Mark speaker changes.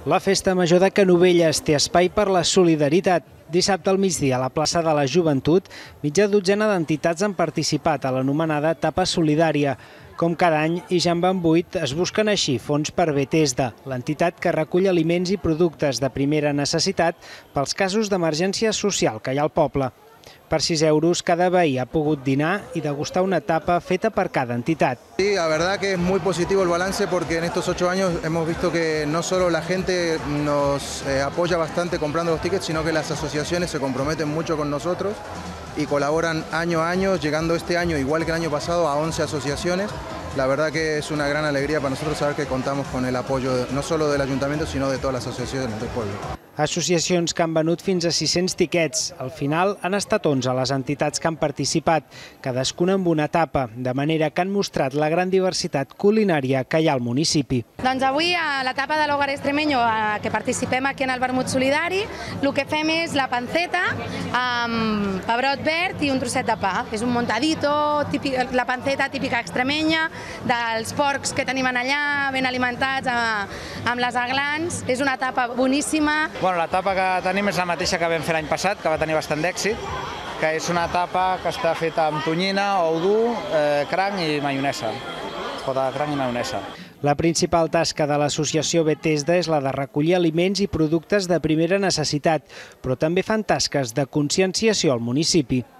Speaker 1: La Festa Major de Canovelles té espai per la solidaritat. Dissabte al migdia, a la plaça de la Joventut, mitja dotzena d'entitats han participat a l'anomenada Tapa Solidària. Com cada any, i ja en van 8, es busquen així fons per Bethesda, l'entitat que recull aliments i productes de primera necessitat pels casos d'emergència social que hi ha al poble. Per 6 euros, cada veí ha pogut dinar y degustar una tapa feta por cada entidad.
Speaker 2: Sí, la verdad que es muy positivo el balance porque en estos 8 años hemos visto que no solo la gente nos apoya bastante comprando los tickets, sino que las asociaciones se comprometen mucho con nosotros y colaboran año a año, llegando este año, igual que el año pasado, a 11 asociaciones. La verdad que es una gran alegría para nosotros saber que contamos con el apoyo no solo del Ayuntamiento, sino de todas las asociaciones del pueblo.
Speaker 1: Associacions que han venut fins a 600 tiquets. Al final han estat 11 les entitats que han participat, cadascuna amb una tapa, de manera que han mostrat la gran diversitat culinària que hi ha al municipi.
Speaker 3: Doncs avui a la tapa de l'Hogar Extremeño, que participem aquí en el vermut solidari, el que fem és la panceta amb pebrot verd i un trosset de pa. És un montadito, la panceta típica extremenya, dels porcs que tenim allà, ben alimentats amb les aglans. És una tapa boníssima.
Speaker 4: Bueno, la tapa que tenim és la mateixa que vam fer l'any passat, que va tenir bastant d'èxit, que és una tapa que està feta amb tonyina, ou dur, cranc i maionesa. Pota de cranc i maionesa.
Speaker 1: La principal tasca de l'associació Bethesda és la de recollir aliments i productes de primera necessitat, però també fan tasques de conscienciació al municipi.